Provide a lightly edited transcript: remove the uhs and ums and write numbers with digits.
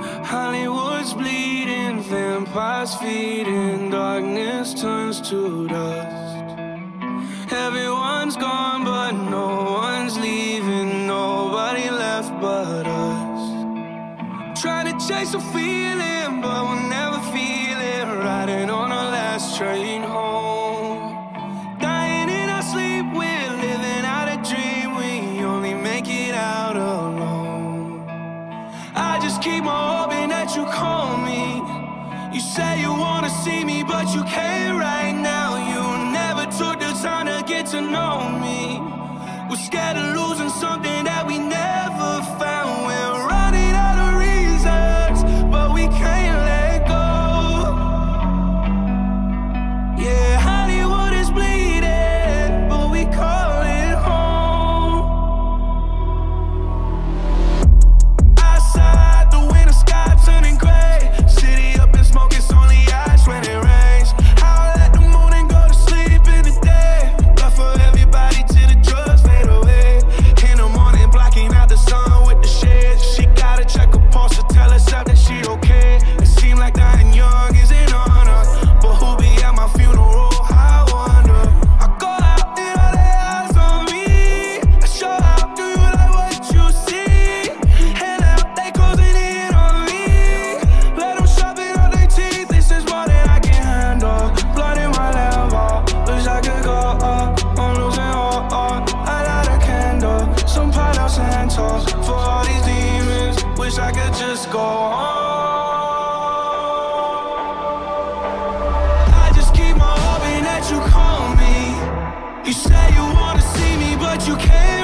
Hollywood's bleeding, vampires feeding, darkness turns to dust. Everyone's gone, but no one's leaving, nobody left but us. Trying to chase a feeling, but we'll never feel it. Riding on our last train home, dying in our sleep, we're living out a dream. We only make it out alone. I just keep on hoping that you call me. You say you wanna see me, but you can't right now. You never took the time to get to know me. We're scared of losing something that we never found. We're running out of reasons, but we can't let go. Yeah, Hollywood is bleeding, but we call it home. Outside, the winter sky turning gray. City up in smoke, it's only ash when it rains. Howl at the moon and go to sleep in the day. Love for everybody till the drugs fade away. In the morning, blocking out the sun with the shades. She gotta check her pulse to tell herself that she okay. It seems like dying young is an honor, but who'll be at my funeral? I wonder. I go out and all their eyes on me. I show out, do you like what you see? And now they closing in on me. Let them sharpen up their teeth. This is more than I can handle. Blood in my level, wish I could go up. I'm losing all. I light a candle, some Palo Santo for all these demons. Wish I could just go home. I just keep on hoping that you call me. You say you wanna see me, but you can't.